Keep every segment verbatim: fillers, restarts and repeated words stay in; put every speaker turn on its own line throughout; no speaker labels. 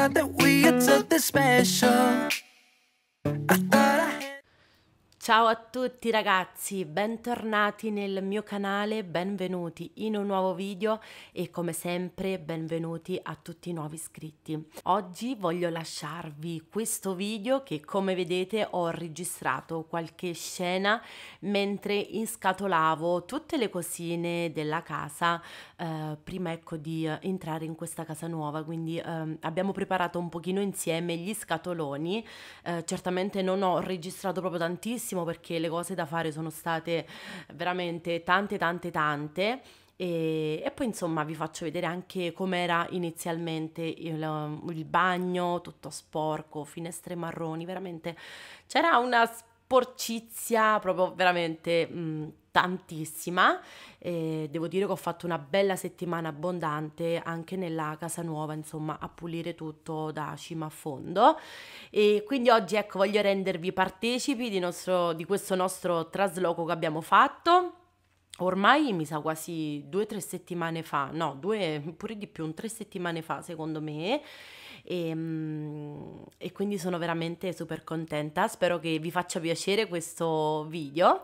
thought that we had something special. I thought I had...
Ciao a tutti ragazzi, bentornati nel mio canale, benvenuti in un nuovo video e come sempre benvenuti a tutti i nuovi iscritti. Oggi voglio lasciarvi questo video che come vedete ho registrato qualche scena mentre inscatolavo tutte le cosine della casa eh, prima ecco di eh, entrare in questa casa nuova, quindi eh, abbiamo preparato un pochino insieme gli scatoloni. Eh, certamente non ho registrato proprio tantissimo perché le cose da fare sono state veramente tante tante tante e, e poi insomma vi faccio vedere anche com'era inizialmente il, il bagno tutto sporco, finestre marroni, veramente c'era una sporcizia proprio veramente mh, tantissima. E devo dire che ho fatto una bella settimana abbondante anche nella casa nuova, insomma a pulire tutto da cima a fondo, e quindi oggi ecco voglio rendervi partecipi di, nostro, di questo nostro trasloco che abbiamo fatto ormai mi sa quasi due o tre settimane fa, no due pure di più, un tre settimane fa secondo me. E, e quindi sono veramente super contenta, spero che vi faccia piacere questo video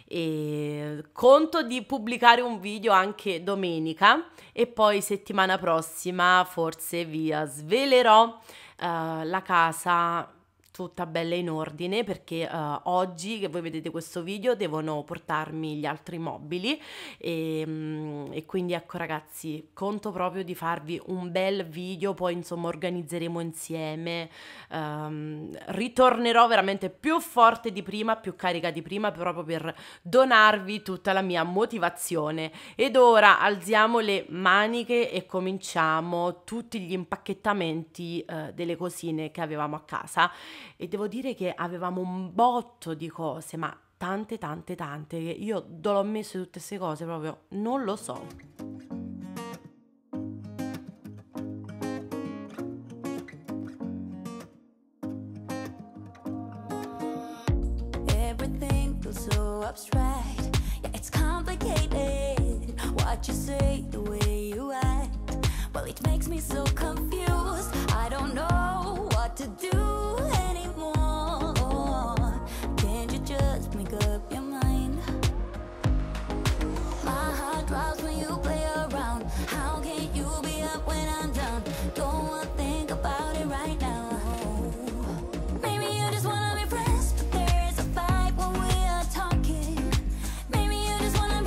e conto di pubblicare un video anche domenica e poi settimana prossima forse vi svelerò uh, la casa tutta bella in ordine, perché uh, oggi che voi vedete questo video devono portarmi gli altri mobili e, um, e quindi ecco ragazzi conto proprio di farvi un bel video, poi insomma organizzeremo insieme, um, ritornerò veramente più forte di prima, più carica di prima, proprio per donarvi tutta la mia motivazione. Ed ora alziamo le maniche e cominciamo tutti gli impacchettamenti uh, delle cosine che avevamo a casa. E devo dire che avevamo un botto di cose, ma tante tante tante, che io dove ho messo tutte queste cose proprio non lo so.
Everything feels so abstract. Yeah, it's complicated. What you say, the way you act. Well, it makes me so confused. I don't know what to do.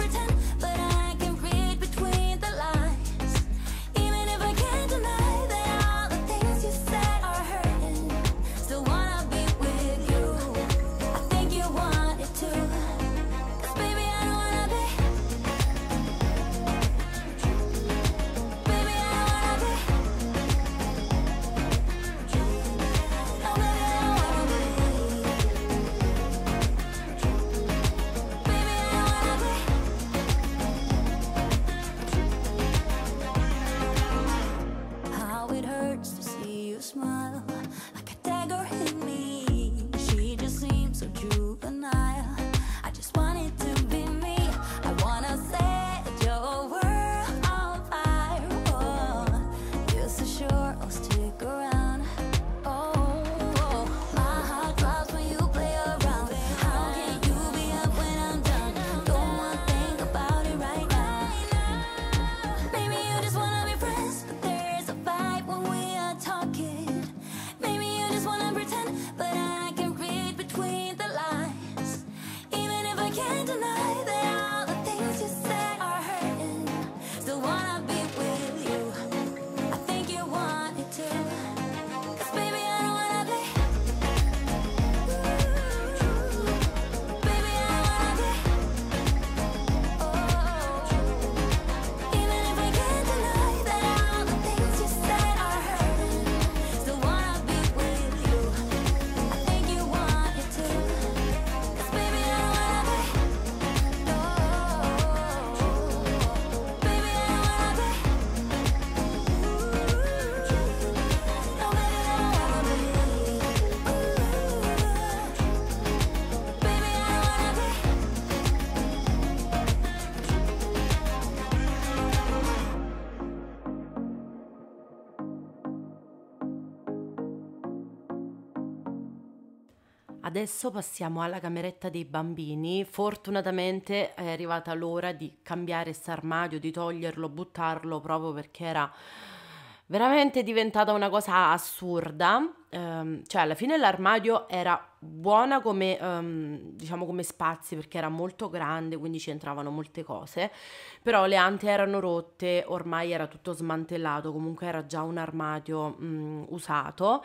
That
Adesso passiamo alla cameretta dei bambini. Fortunatamente è arrivata l'ora di cambiare quest'armadio, di toglierlo, buttarlo, proprio perché era veramente diventata una cosa assurda. Ehm, cioè alla fine l'armadio era buona come, ehm, diciamo come spazi, perché era molto grande, quindi ci entravano molte cose, però le ante erano rotte, ormai era tutto smantellato, comunque era già un armadio mm, usato,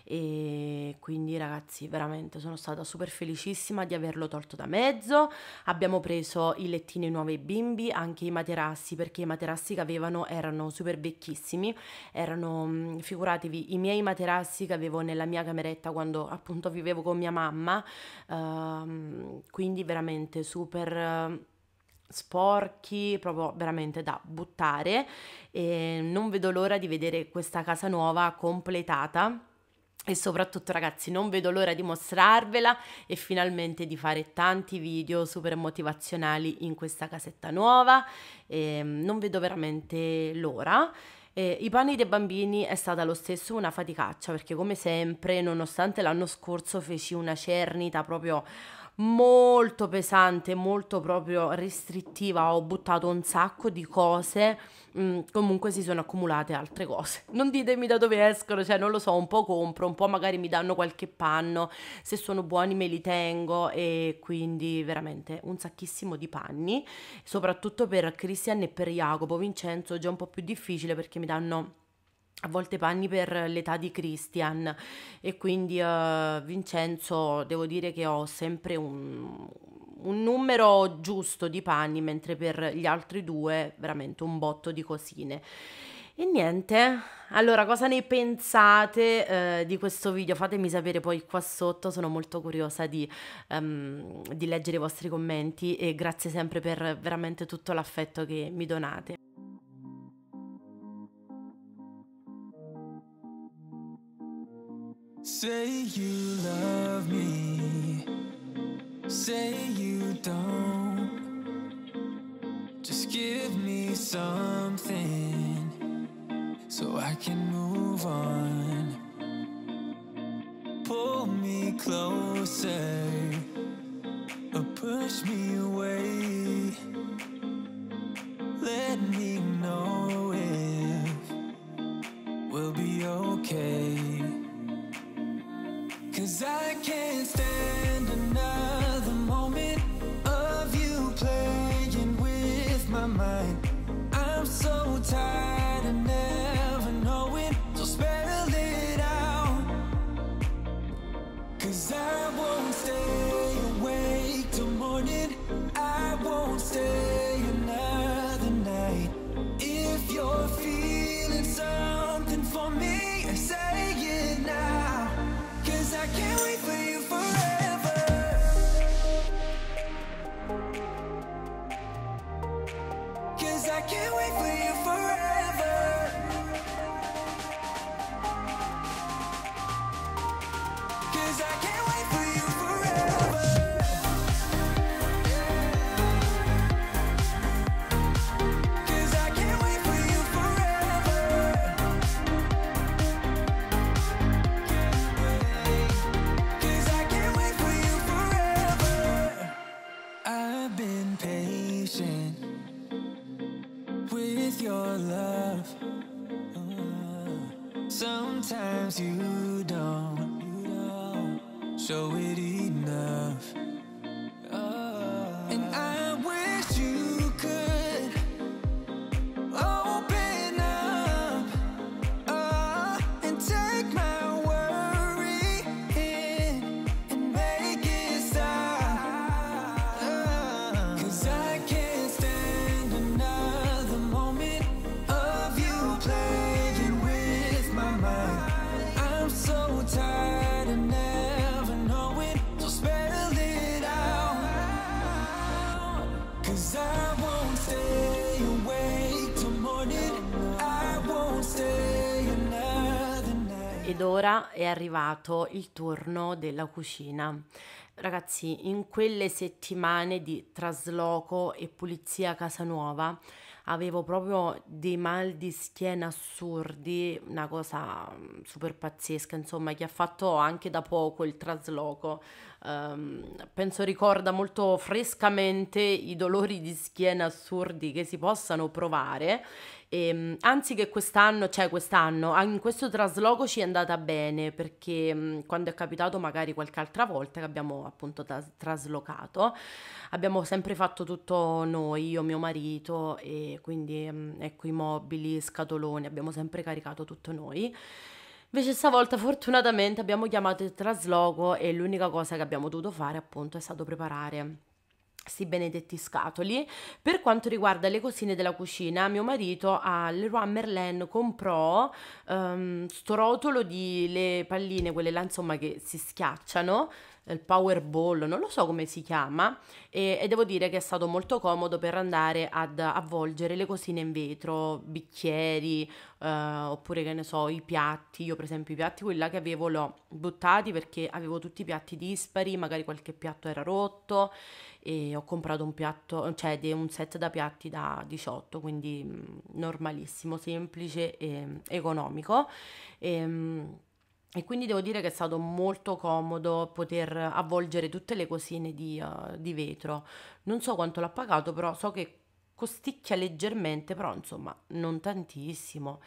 e quindi ragazzi veramente sono stata super felicissima di averlo tolto da mezzo. Abbiamo preso i lettini nuovi ai bimbi, anche i materassi, perché i materassi che avevano erano super vecchissimi, erano, mm, figuratevi, i miei materassi che avevo nella mia cameretta quando appunto vivevo con mia mamma, ehm, quindi veramente super eh, sporchi, proprio veramente da buttare, e non vedo l'ora di vedere questa casa nuova completata. E soprattutto ragazzi non vedo l'ora di mostrarvela e finalmente di fare tanti video super motivazionali in questa casetta nuova, e non vedo veramente l'ora. Eh, I panni dei bambini è stata lo stesso una faticaccia, perché come sempre, nonostante l'anno scorso feci una cernita proprio molto pesante, molto proprio restrittiva, ho buttato un sacco di cose, mm, comunque si sono accumulate altre cose. Non ditemi da dove escono, cioè non lo so, un po' compro, un po' magari mi danno qualche panno, se sono buoni me li tengo, e quindi veramente un sacchissimo di panni, soprattutto per Christian e per Jacopo. Vincenzo è già un po' più difficile perché mi danno a volte panni per l'età di Christian, e quindi eh, Vincenzo devo dire che ho sempre un, un numero giusto di panni, mentre per gli altri due veramente un botto di cosine. E niente, allora cosa ne pensate eh, di questo video? Fatemi sapere poi qua sotto, sono molto curiosa di, ehm, di leggere i vostri commenti, e grazie sempre per veramente tutto l'affetto che mi donate.
Say you love me, say you don't. Just give me something so I can move on. Pull me closer or push me away. Let me know if we'll be okay. 'Cause I can't stand another moment of you playing with my mind. I'm so tired of never knowing, so spell it out. 'Cause I won't stay awake till morning, I won't stay another night. If you're feeling something for me, say it now. 'Cause I can't wait for you forever. 'Cause I can't wait for you forever. 'Cause I can't wait for you forever. 'Cause I can't wait for you forever. 'Cause I can't wait for you forever. I've been patient with your love. Uh, Sometimes you don't, you don't show it enough. Uh, And I wish you could open up, uh, and take my worry in and make it stop. Uh, 'Cause I can't stand another moment of you playing with my mind. I'm so tired of never knowing, so spell it out. 'Cause I won't stay awake till morning, I won't stay another night.
Ed ora è arrivato il turno della cucina. Ragazzi, in quelle settimane di trasloco e pulizia a casa nuova avevo proprio dei mal di schiena assurdi, una cosa mm, super pazzesca, insomma, che ha fatto anche da poco il trasloco. Ehm, penso ricorda molto frescamente i dolori di schiena assurdi che si possano provare. E, anzi che quest'anno, cioè quest'anno, ah, in questo trasloco ci è andata bene perché mh, quando è capitato magari qualche altra volta che abbiamo appunto tras- traslocato, abbiamo sempre fatto tutto noi, io, mio marito e quindi mh, ecco i mobili, scatoloni, abbiamo sempre caricato tutto noi. Invece stavolta fortunatamente abbiamo chiamato il trasloco e l'unica cosa che abbiamo dovuto fare appunto è stato preparare sti benedetti scatoli. Per quanto riguarda le cosine della cucina, mio marito a Leroy Merlin comprò ehm, sto rotolo di le palline, quelle là insomma che si schiacciano, il Powerball, non lo so come si chiama, e, e devo dire che è stato molto comodo per andare ad avvolgere le cosine in vetro, bicchieri, eh, oppure che ne so, i piatti. Io per esempio i piatti quelli là che avevo l'ho buttati perché avevo tutti i piatti dispari, magari qualche piatto era rotto e ho comprato un piatto, cioè de- un set da piatti da diciotto, quindi mm, normalissimo, semplice e economico. E, mm, e quindi devo dire che è stato molto comodo poter avvolgere tutte le cosine di, eh, di vetro. Non so quanto l'ha pagato, però so che costicchia leggermente, però insomma non tantissimo.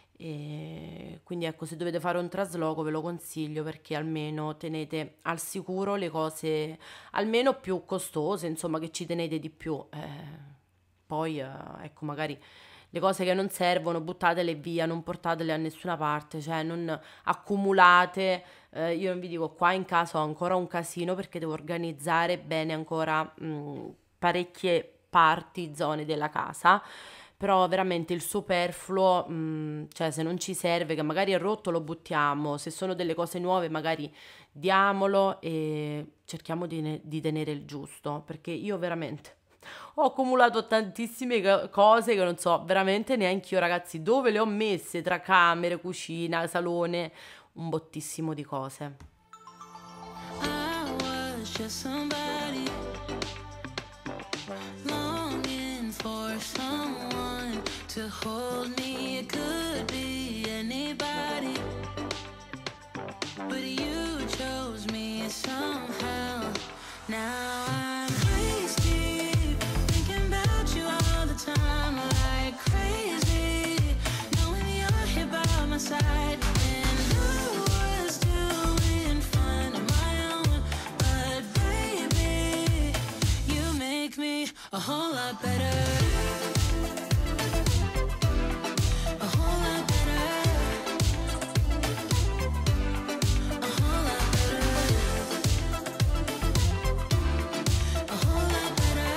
E quindi ecco, se dovete fare un trasloco ve lo consiglio perché almeno tenete al sicuro le cose almeno più costose, insomma, che ci tenete di più. Eh, poi, eh, ecco, magari le cose che non servono, buttatele via, non portatele a nessuna parte, cioè non accumulate. Eh, io non vi dico, qua in casa ho ancora un casino perché devo organizzare bene ancora mh, parecchie parti, zone della casa. Però veramente il superfluo, mh, cioè se non ci serve, che magari è rotto lo buttiamo, se sono delle cose nuove magari diamolo e cerchiamo di, ne- di tenere il giusto, perché io veramente ho accumulato tantissime co- cose che non so veramente neanche io ragazzi dove le ho messe tra camere, cucina, salone, un bottissimo di cose.
I was just somebody longing for someone to hold me. It could be anybody, but you chose me somehow. Now I'm waist deep, thinking about you all the time, like crazy, knowing you're here by my side. And I was doing fine on my own, but baby, you make me a whole lot better. A whole lot better. A whole lot better. A whole lot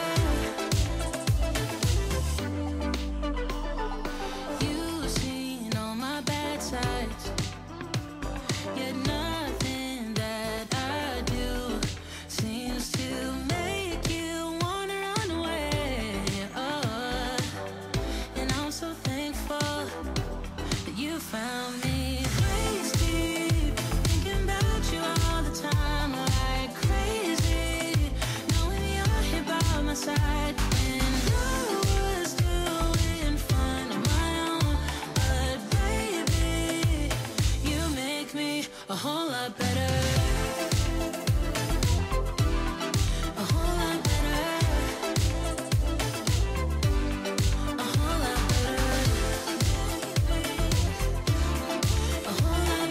better. You've seen all my bad sides, yet nothing that I do seems to make you wanna run away. Oh, and I'm so thankful that you found me. Waist deep, thinking about you all the time, like crazy, knowing you're here by my side. And I was doing fine on my own, but baby, you make me a whole lot better. A whole lot better. A whole lot better. A whole lot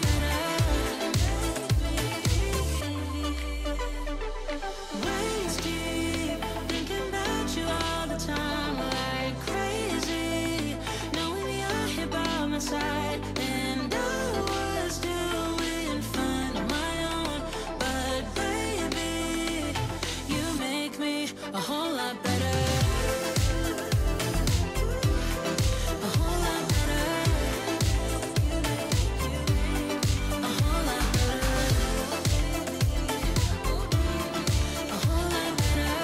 better. Waist deep, thinking about you all the time, like crazy, knowing you're here by my side. And I was doing fine on my own, but baby, you make me a whole lot better. A whole lot better. A whole lot better. A whole lot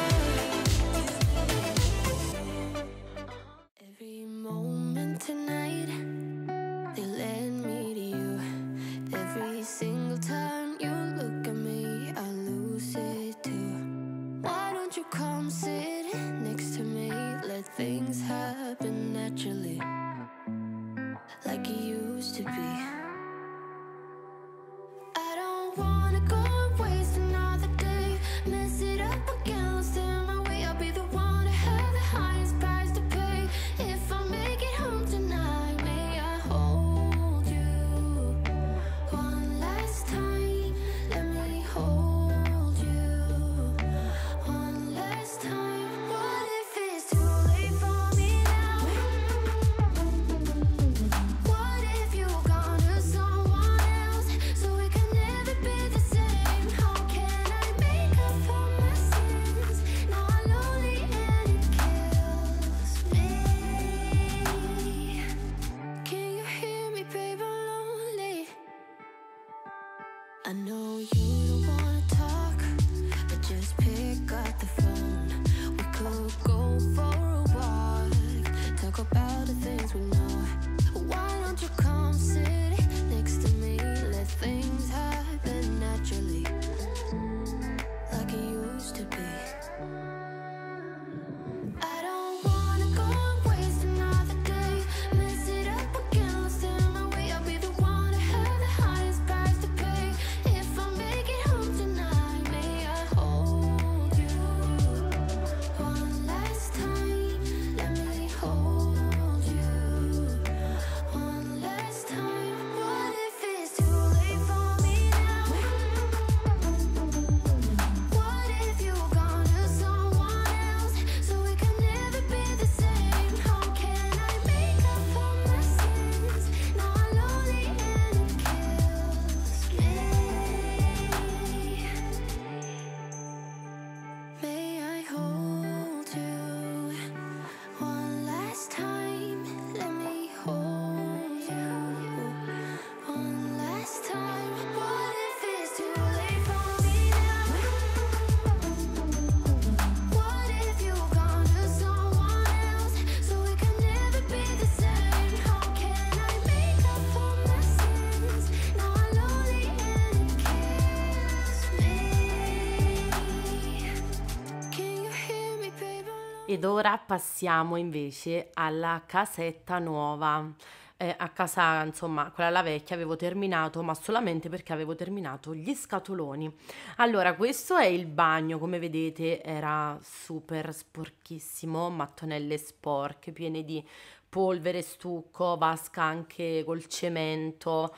better. Every moment tonight, they led me to you. Every single time you look at me, I lose it too. Why don't you come sit next to me? Let things happen
I know you don't wanna talk, but just pick up the phone. We could go for a walk, talk about the things we know. Why don't you come sit next to me? Let things happen naturally, like it used to be. I don't wanna go and waste another day, mess it up again, lost in my way. I'll be the one to have the highest price to pay. If I make it home tonight, may I hold you one last time? Let me hold you one last time. What if it's too late for me now? What if you gone to someone else, so we can never be the same? How can I make up for my sins? Now I'm lonely and it kills me. May I hold you one last time? Let me hold you one last time. What if it's too late for me now? What if you gone to someone else, so we can never be the same? How can I make up for my sins? Now I'm lonely and it kills me. Can you hear me, baby?
Ed ora passiamo invece alla casetta nuova. Eh, a casa, insomma, quella la vecchia avevo terminato, ma solamente perché avevo terminato gli scatoloni. Allora, questo è il bagno, come vedete era super sporchissimo, mattonelle sporche, piene di polvere, stucco, vasca anche col cemento,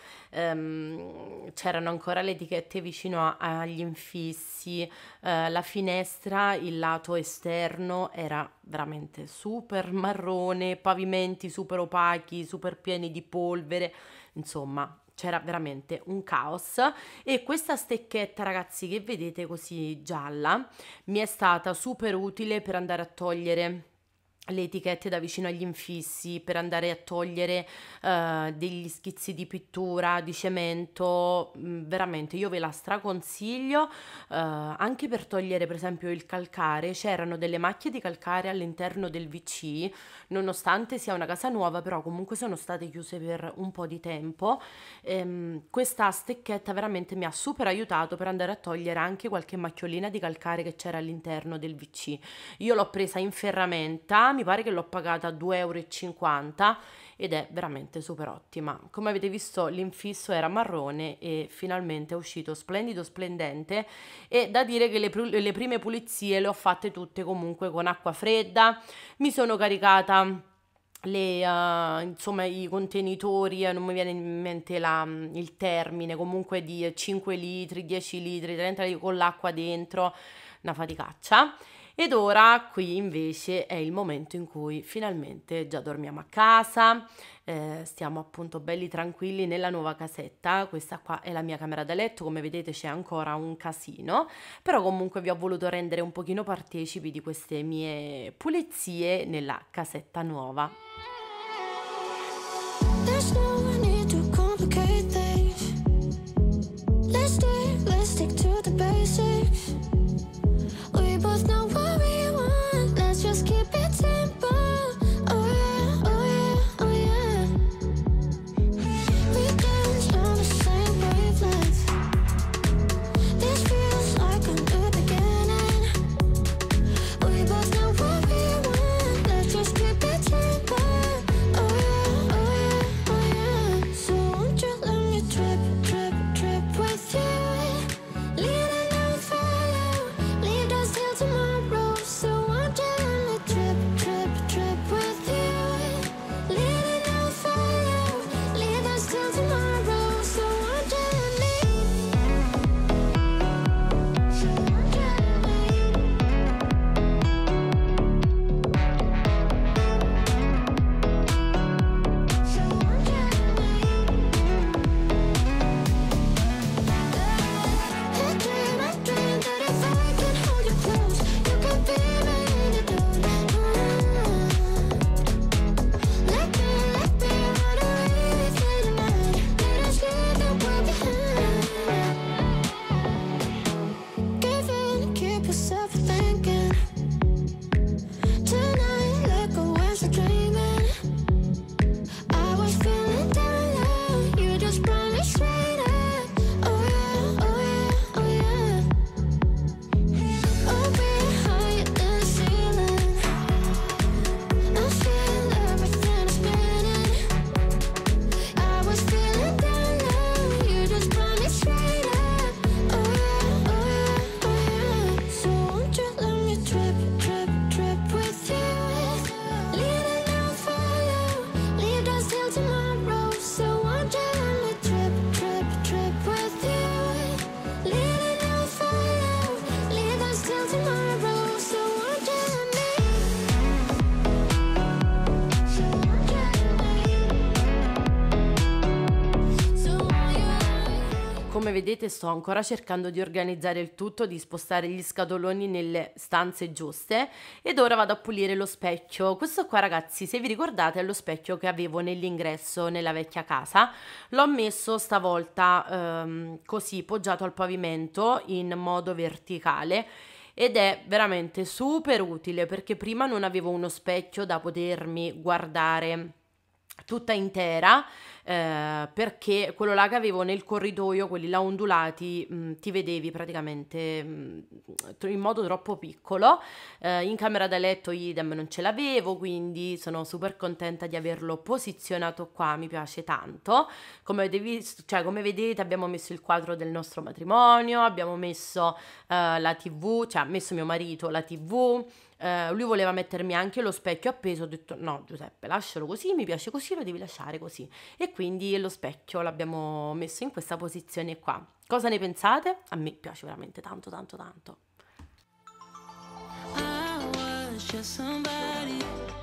ehm, c'erano ancora le etichette vicino a- agli infissi, eh, la finestra, il lato esterno era veramente super marrone, pavimenti super opachi, super pieni di polvere, insomma c'era veramente un caos. E questa stecchetta, ragazzi, che vedete così gialla, mi è stata super utile per andare a togliere le etichette da vicino agli infissi, per andare a togliere eh, degli schizzi di pittura, di cemento. Mm, veramente io ve la straconsiglio, eh, anche per togliere per esempio il calcare. C'erano delle macchie di calcare all'interno del V C, nonostante sia una casa nuova, però comunque sono state chiuse per un po' di tempo. Ehm, questa stecchetta veramente mi ha super aiutato per andare a togliere anche qualche macchiolina di calcare che c'era all'interno del V C. Io l'ho presa in ferramenta, mi pare che l'ho pagata due e cinquanta euro ed è veramente super ottima. Come avete visto l'infisso era marrone e finalmente è uscito splendido, splendente, e da dire che le, pr- le prime pulizie le ho fatte tutte comunque con acqua fredda. Mi sono caricata le, uh, insomma, i contenitori, eh, non mi viene in mente la, il termine, comunque di cinque litri, dieci litri, trenta litri con l'acqua dentro, una faticaccia. Ed ora qui invece è il momento in cui finalmente già dormiamo a casa, eh, stiamo appunto belli tranquilli nella nuova casetta. Questa qua è la mia camera da letto, come vedete c'è ancora un casino, però comunque vi ho voluto rendere un pochino partecipi di queste mie pulizie nella casetta nuova.
There's no need to complicate things. Let's stick, let's stick to the basics. We both know what we want. Let's just keep it simple. Oh yeah, oh yeah, oh yeah. We dance on the same wavelength. This feels like a new beginning. We both know what we want. Let's just keep it simple.
vedete sto ancora cercando di organizzare il tutto, di spostare gli scatoloni nelle stanze giuste ed ora vado a pulire lo specchio. Questo qua ragazzi, se vi ricordate, è lo specchio che avevo nell'ingresso nella vecchia casa. L'ho messo stavolta ehm, così poggiato al pavimento in modo verticale ed è veramente super utile perché prima non avevo uno specchio da potermi guardare tutta intera, eh, perché quello là che avevo nel corridoio, quelli là ondulati, mh, ti vedevi praticamente mh, in modo troppo piccolo. Eh, in camera da letto idem non ce l'avevo, quindi sono super contenta di averlo posizionato qua, mi piace tanto. Come avete visto, cioè come vedete abbiamo messo il quadro del nostro matrimonio, abbiamo messo eh, la tv, cioè ha messo mio marito la tv. Uh, lui voleva mettermi anche lo specchio appeso, ho detto no Giuseppe, lascialo così, mi piace così, lo devi lasciare così, e quindi lo specchio l'abbiamo messo in questa posizione qua. Cosa ne pensate? A me piace veramente tanto tanto tanto. I was just somebody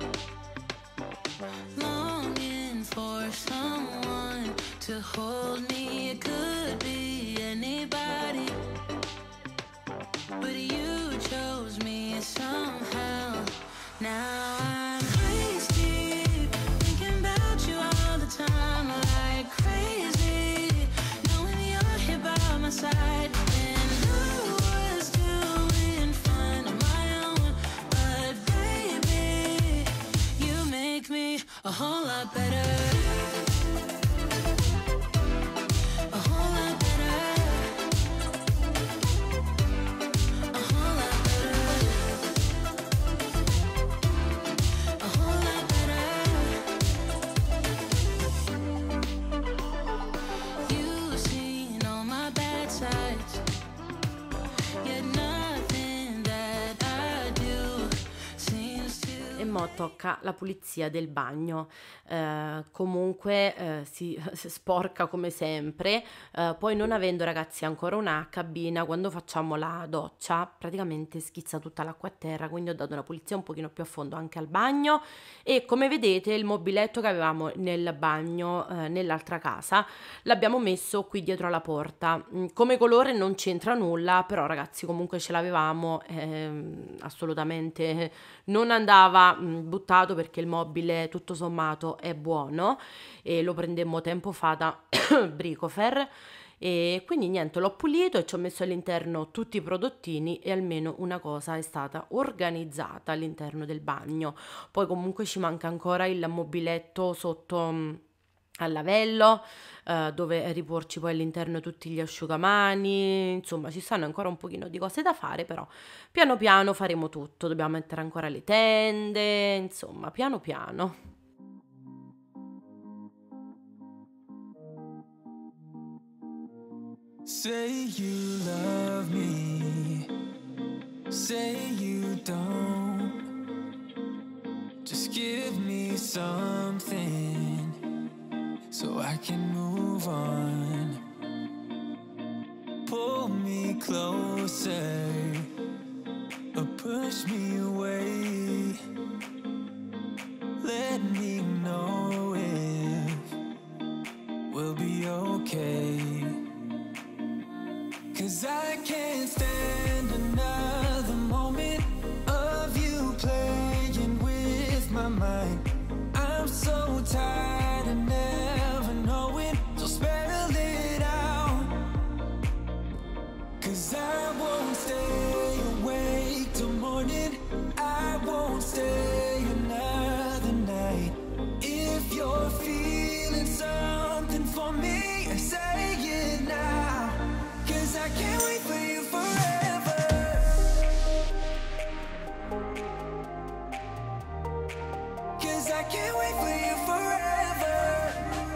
longing for someone to hold me, it could be anybody, but you chose me somehow. Now I'm crazy, thinking about you all the time, like crazy, knowing you're here by my side. And I was doing fine on my own, but baby, you make me a whole lot better. Mo tocca la pulizia del bagno. Eh, comunque eh, si, si sporca come sempre, eh, poi non avendo ragazzi ancora una cabina, quando facciamo la doccia praticamente schizza tutta l'acqua a terra, quindi ho dato una pulizia un pochino più a fondo anche al bagno. E come vedete il mobiletto che avevamo nel bagno eh, nell'altra casa l'abbiamo messo qui dietro alla porta. Come colore non c'entra nulla, però ragazzi comunque ce l'avevamo, eh, assolutamente non andava buttato perché il mobile tutto sommato è buono e lo prendemmo tempo fa da Bricofer, e quindi niente, l'ho pulito e ci ho messo all'interno tutti i prodottini e almeno una cosa è stata organizzata all'interno del bagno. Poi comunque ci manca ancora il mobiletto sotto al lavello, eh, dove riporci poi all'interno tutti gli asciugamani. Insomma ci stanno ancora un pochino di cose da fare, però piano piano faremo tutto. Dobbiamo mettere ancora le tende, insomma piano piano.
Say you love me, say you don't, just give me something so I can move on. Pull me closer or push me away. Let me know if we'll be okay. 'Cause I can't stand another moment of you playing with my mind. I'm so tired of never knowing, so spell it out. 'Cause I won't stay awake till morning, I won't stay another night. If you're feeling something for me, say it now. 'Cause I can't wait for you forever. 'Cause I can't wait for you forever.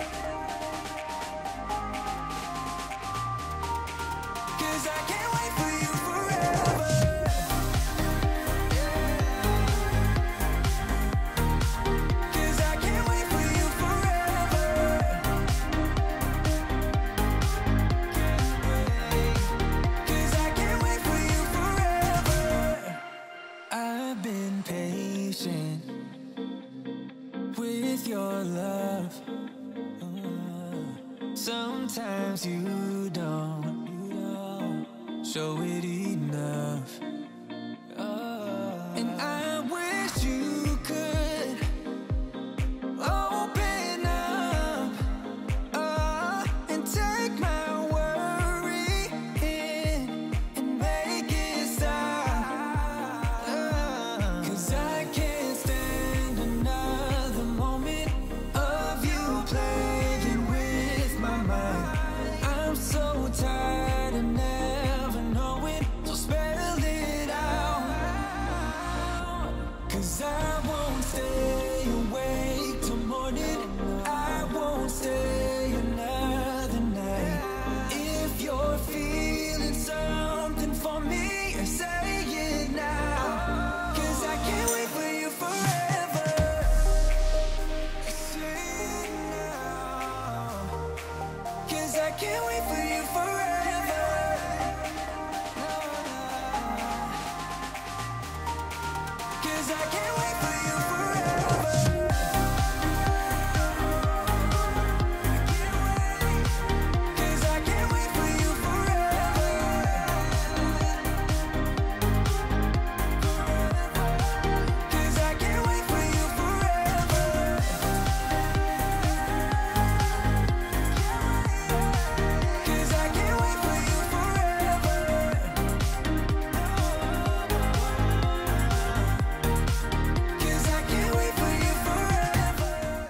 'Cause I can't wait for you forever. Your love, uh, sometimes you don't show it enough. And I wish you could open up, uh, and take my worry in and make it stop. Uh, Cause I can't stand another moment of you playing with my mind. I'm so tired of never knowing, so spell it out. Cause I won't stay awake till morning, I won't stay another night. If you're feeling something for me, say it now. Cause I can't wait for you forever. Say it now. Cause I can't wait for you forever. Cause I can't wait for you forever. Cause I can't wait for you forever. Cause I can't wait for you forever. Cause I can't wait for you forever. Cause I can't wait for you forever.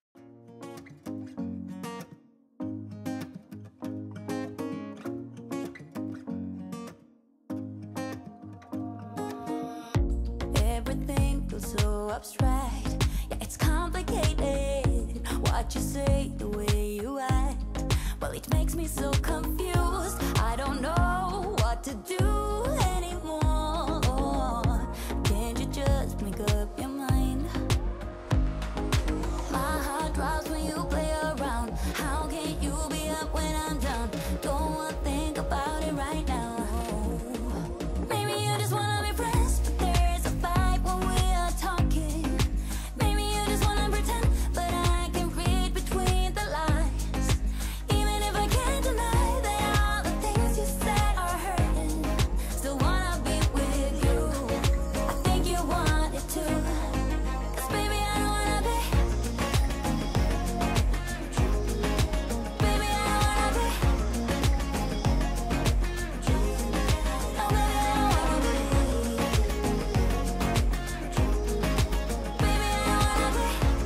Everything feels so abstract. Yeah, it's complicated. What you say, the way you act. Well, it makes me so confused. I don't know what to do anymore. Can't you just make up your mind? My heart drops when you play around. How can you be up when I'm down? Don't wanna think about it right now. Maybe you just wanna be friends, but there's a fight when we are talking. Maybe you just wanna pretend, but I can read between the lines. Even if I can't deny that all the things you said are hurting, still wanna be with you. I think you want it too. Cause baby, I don't wanna be. Baby, I don't wanna be. No, baby, I don't wanna be. Baby, I don't wanna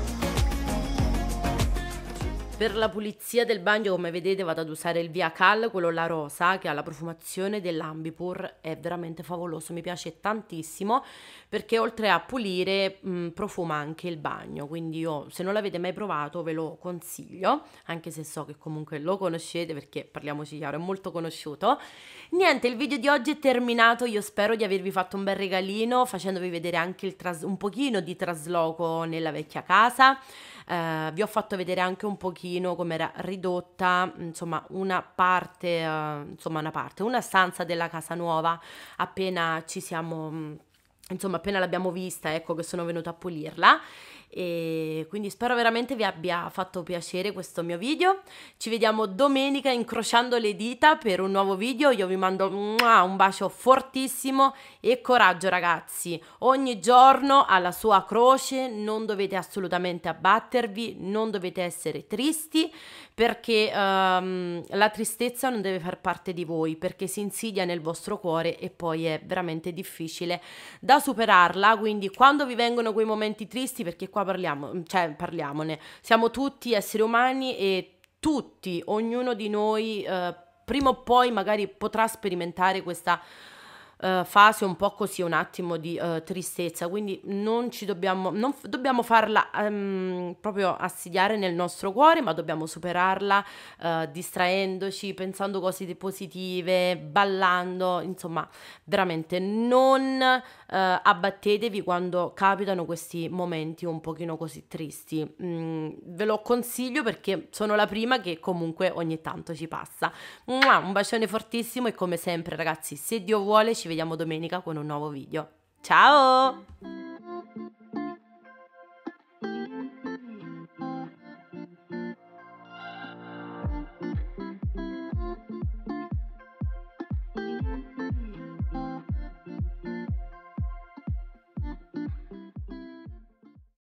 be.
Per la pulizia del bagno, come vedete, vado ad usare il Via Cal, quello là rosa, che ha la profumazione dell'Ambipur, è veramente favoloso, mi piace tantissimo, perché oltre a pulire mh, profuma anche il bagno, quindi io, se non l'avete mai provato, ve lo consiglio, anche se so che comunque lo conoscete, perché parliamoci chiaro, è molto conosciuto. Niente, il video di oggi è terminato, io spero di avervi fatto un bel regalino, facendovi vedere anche il tras- un pochino di trasloco nella vecchia casa. Eh, vi ho fatto vedere anche un pochino come era ridotta, insomma, una parte, eh, insomma, una parte, una stanza della casa nuova appena ci siamo, insomma, appena l'abbiamo vista, ecco che sono venuta a pulirla. E quindi spero veramente vi abbia fatto piacere questo mio video. Ci vediamo domenica, incrociando le dita, per un nuovo video. Io vi mando un bacio fortissimo e coraggio, ragazzi. Ogni giorno ha la sua croce, non dovete assolutamente abbattervi, non dovete essere tristi, perché um, la tristezza non deve far parte di voi, perché si insidia nel vostro cuore e poi è veramente difficile da superarla. Quindi quando vi vengono quei momenti tristi, perché qua parliamo, cioè parliamone, siamo tutti esseri umani e tutti, ognuno di noi eh, prima o poi magari potrà sperimentare questa Uh, fase un po' così, un attimo di uh, tristezza, quindi non ci dobbiamo, non f- dobbiamo farla um, proprio assidiare nel nostro cuore, ma dobbiamo superarla uh, distraendoci, pensando cose positive, ballando, insomma, veramente non uh, abbattetevi quando capitano questi momenti un pochino così tristi. Mm, ve lo consiglio perché sono la prima che comunque ogni tanto ci passa. Mua, un bacione fortissimo e come sempre, ragazzi, se Dio vuole ci vediamo domenica con un nuovo video. Ciao!